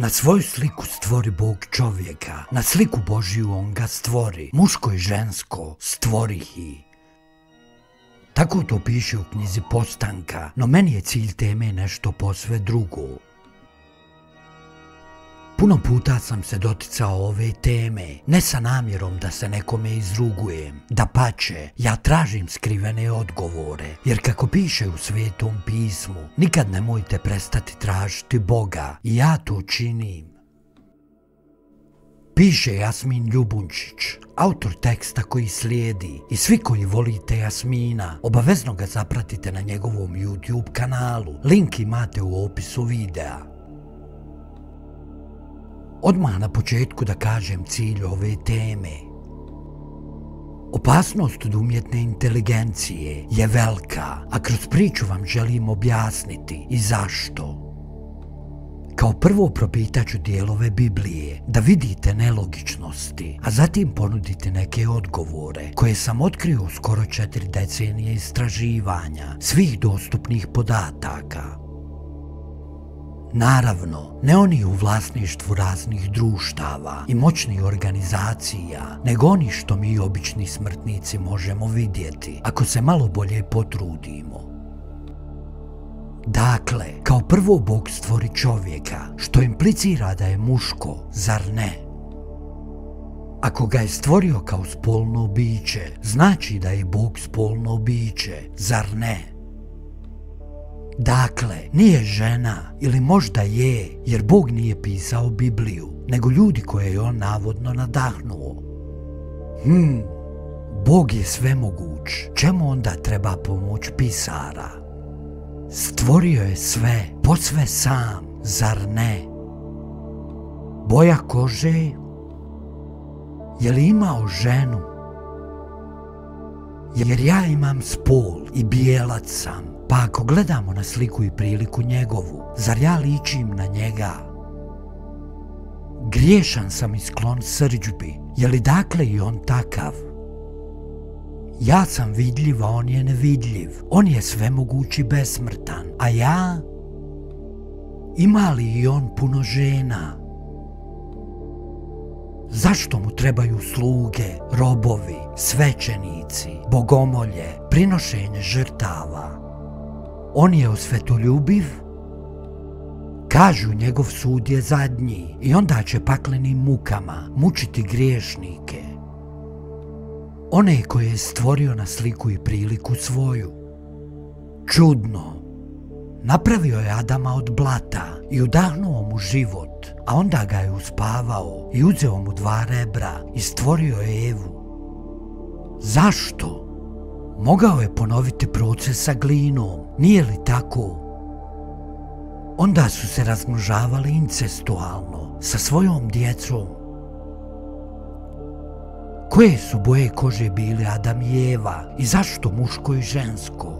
Na svoju sliku stvori Bog čovjeka, na sliku Božiju on ga stvori, muško i žensko stvorihi. Tako to piše u knjizi Postanka, no meni je cilj teme nešto posve drugo. Puno puta sam se doticao ove teme, ne sa namjerom da se nekome izrugujem, dapače, ja tražim skrivene odgovore, jer kako piše u Svetom pismu, nikad nemojte prestati tražiti Boga, i ja to činim. Piše Jasmin Ljubunčić, autor teksta koji slijedi, i svi koji volite Jasmina, obavezno ga zapratite na njegovom YouTube kanalu, link imate u opisu videa. Odmah na početku da kažem cilj ove teme. Opasnost od umjetne inteligencije je velika, a kroz priču vam želim objasniti i zašto. Kao prvo propitaću dijelove Biblije da vidite nelogičnosti, a zatim ponudite neke odgovore koje sam otkrio u skoro 4 decenije istraživanja svih dostupnih podataka. Naravno, ne oni u vlasništvu raznih društava i moćnih organizacija, nego oni što mi obični smrtnici možemo vidjeti ako se malo bolje potrudimo. Dakle, kao prvo Bog stvori čovjeka, što implicira da je muško, zar ne? Ako ga je stvorio kao spolno biće, znači da je Bog spolno biće, zar ne? Dakle, nije žena, ili možda je, jer Bog nije pisao Bibliju, nego ljudi koje je on navodno nadahnuo. Bog je svemoguć, čemu onda treba pomoć pisara? Stvorio je sve, posve sam, zar ne? Boja kože? Je li imao ženu? Jer ja imam spol i bijelac sam, pa ako gledamo na sliku i priliku njegovu, zar ja ličim na njega? Griješan sam i sklon srdžbi, je li dakle i on takav? Ja sam vidljiv, a on je nevidljiv, on je svemoguć i besmrtan, a ja? Ima li i on puno žena? Zašto mu trebaju sluge, robovi, svećenici, bogomolje, prinošenje žrtava? On je osvetoljubiv? Kažu njegov sud je zadnji i onda će paklenim mukama mučiti griješnike. One koje je stvorio na sliku i priliku svoju. Čudno. Napravio je Adama od blata i udahnuo mu život, a onda ga je uspavao i uzeo mu 2 rebra i stvorio je Evu. Zašto? Mogao je ponoviti proces sa glinom, nije li tako? Onda su se razmnožavali incestualno sa svojom djecom. Koje su boje kože bili Adam i Eva i zašto muško i žensko?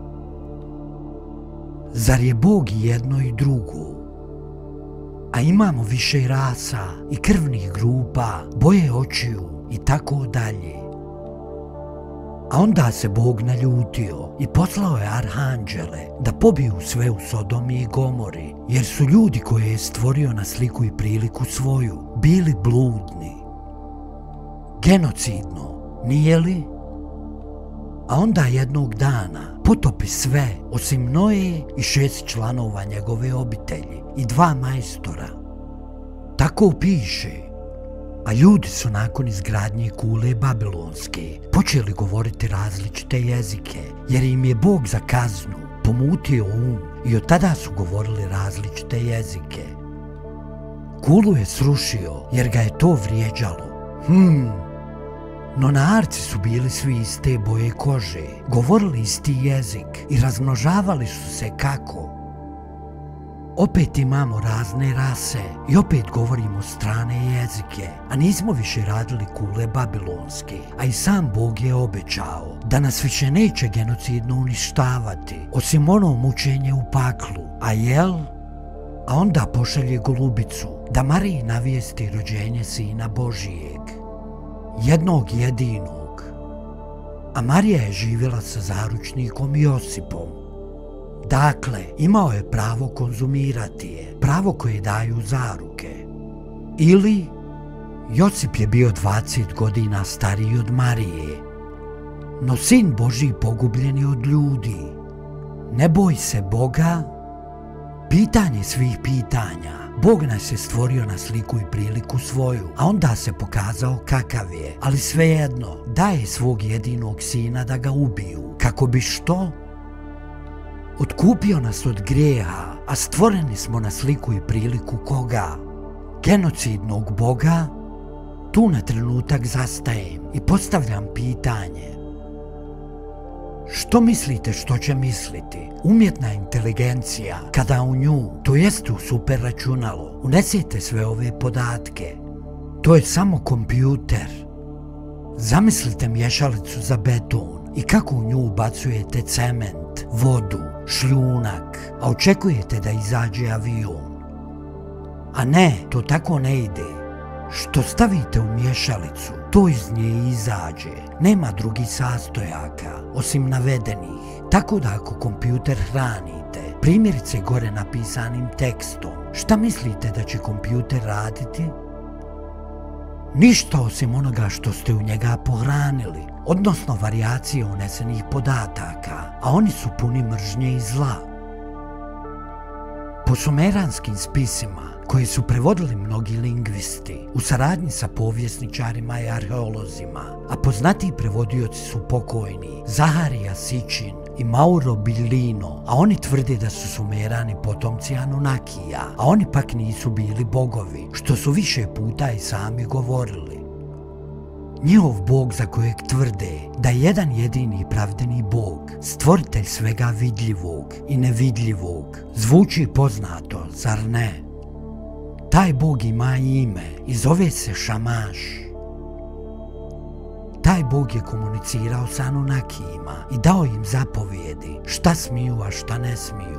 Zar je Bog jedno i drugo? A imamo više rasa i krvnih grupa, boje očiju i tako dalje. A onda se Bog naljutio i poslao je arhanđele da pobiju sve u Sodomi i Gomori, jer su ljudi koje je stvorio na sliku i priliku svoju bili bludni. Genocidno, nije li? A onda jednog dana potopi sve osim Noe i 6 članova njegove obitelji i 2 majstora. Tako piše. A ljudi su nakon izgradnje kule Babilonske počeli govoriti različite jezike, jer im je Bog za kaznu pomutio um i od tada su govorili različite jezike. Kulu je srušio jer ga je to vrijeđalo. No narci su bili svi iste boje kože, govorili isti jezik i razmnožavali su se kako? Opet imamo razne rase i opet govorimo strane jezike, a nismo više radili kule Babilonske, a i sam Bog je obećao da nas više neće genocidno uništavati, osim ono mučenje u paklu, a jel? A onda pošalje golubicu da Mariji navijesti rođenje Sina Božijeg, jednog jedinog. A Marija je živjela sa zaručnikom Josipom. Dakle, imao je pravo konzumirati je, pravo koje daju zaruke. Ili, Josip je bio 20 godina stariji od Marije, no sin Božji pogubljen je od ljudi. Ne boj se Boga, pitanje svih pitanja. Bog nas je stvorio na sliku i priliku svoju, a onda se pokazao kakav je, ali svejedno daje svog jedinog sina da ga ubiju. Kako bi što? Otkupio nas od grijeha, a stvoreni smo na sliku i priliku koga? Genocidnog Boga? Tu na trenutak zastajem i postavljam pitanje. Što mislite što će misliti umjetna inteligencija kada u nju, to jest u super računalo, unesete sve ove podatke? To je samo kompjuter. Zamislite miješalicu za beton i kako u nju ubacujete cement, vodu, šljunak, a očekujete da izađe avion. A ne, to tako ne ide. Što stavite u miješalicu, to iz nje izađe. Nema drugih sastojaka, osim navedenih. Tako da ako kompjuter hranite, primjerice gore napisanim tekstom, šta mislite da će kompjuter raditi? Ništa osim onoga što ste u njega pohranili, odnosno varijacije unesenih podataka, a oni su puni mržnje i zla. Po sumeranskim spisima, koje su prevodili mnogi lingvisti u saradnji sa povjesničarima i arheolozima, a poznatiji prevodioci su pokojni Zaharija Sičin i Mauro Billino, a oni tvrde da su Sumerani potomci Anunnakija, a oni pak nisu bili bogovi, što su više puta i sami govorili. Njihov Bog za kojeg tvrde da je jedan jedini pravdeni Bog, stvoritelj svega vidljivog i nevidljivog, zvuči poznato, zar ne? Taj Bog ima ime i zove se Šamaš. Taj Bog je komunicirao sa Anunnakijima i dao im zapovjedi šta smiju, a šta ne smiju.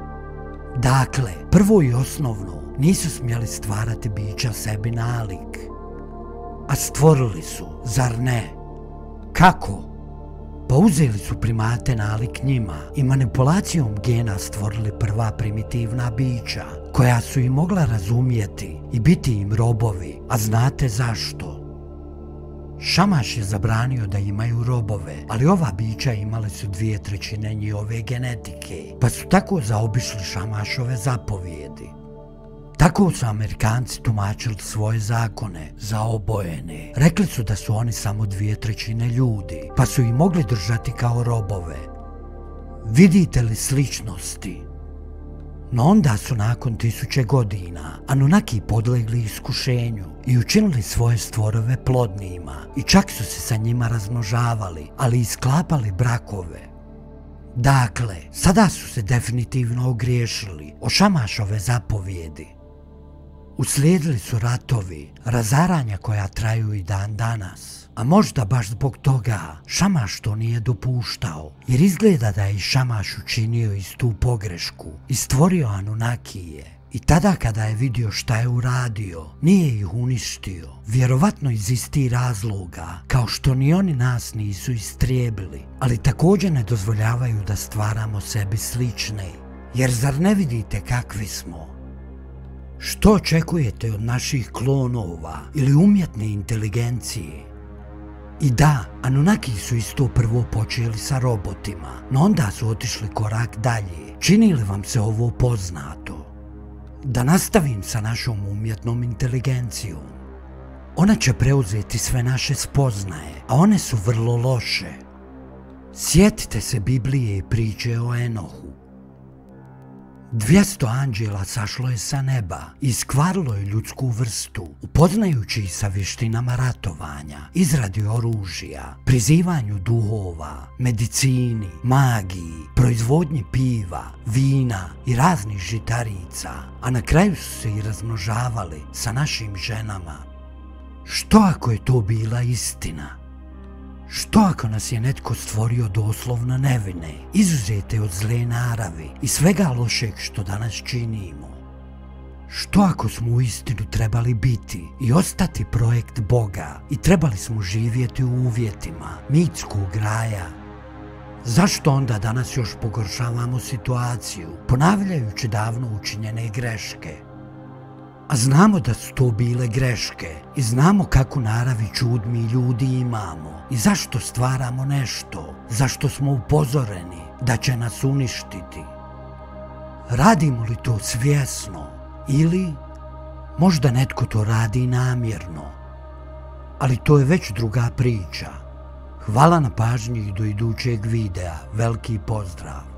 Dakle, prvo i osnovno, nisu smjeli stvarati bića sebi nalik. A stvorili su, zar ne? Kako? Pa uzeli su primate nalik njima i manipulacijom gena stvorili prva primitivna bića, koja su im mogla razumjeti i biti im robovi, a znate zašto? Šamaš je zabranio da imaju robove, ali ova bića imale su 2/3 njihove genetike, pa su tako zaobišli Šamašove zapovjedi. Tako su Amerikanci tumačili svoje zakone za obojene. Rekli su da su oni samo 2/3 ljudi, pa su ih mogli držati kao robove. Vidite li sličnosti? No onda su nakon 1000 godina Anunnaki podlegli iskušenju i učinili svoje stvorove plodnijima i čak su se sa njima razmnožavali, ali i sklapali brakove. Dakle, sada su se definitivno ogriješili o Šamašove zapovjedi. Uslijedili su ratovi, razaranja koja traju i dan danas. A možda baš zbog toga Šamaš to nije dopuštao, jer izgleda da je i Šamaš učinio istu pogrešku i stvorio Anunnakije. I tada kada je vidio šta je uradio, nije ih uništio, vjerovatno iz istih razloga, kao što ni oni nas nisu istrijebili, ali također ne dozvoljavaju da stvaramo sebi slične, jer zar ne vidite kakvi smo? Što očekujete od naših klonova ili umjetne inteligencije? I da, Anunnaki su isto prvo počeli sa robotima, no onda su otišli korak dalje. Čini li vam se ovo poznato? Da nastavim sa našom umjetnom inteligencijom. Ona će preuzeti sve naše spoznaje, a one su vrlo loše. Sjetite se Biblije i priče o Enohu. 200 anđela sašlo je sa neba i iskvarilo je ljudsku vrstu, upoznajući ih sa vještinama ratovanja, izradi oružja, prizivanju duhova, medicini, magiji, proizvodnji piva, vina i raznih žitarica, a na kraju su se i razmnožavali sa našim ženama. Što ako je to bila istina? Što ako nas je netko stvorio doslovno nevine, izuzete od zle naravi i svega lošeg što danas činimo? Što ako smo uistinu trebali biti i ostati projekt Boga i trebali smo živjeti u uvjetima mitskog raja? Zašto onda danas još pogoršavamo situaciju, ponavljajući davno učinjene greške? A znamo da su to bile greške i znamo kakvu narav i čud mi ljudi imamo i zašto stvaramo nešto, zašto smo upozoreni da će nas uništiti. Radimo li to svjesno ili možda netko to radi namjerno? Ali to je već druga priča. Hvala na pažnji i do idućeg videa. Veliki pozdrav!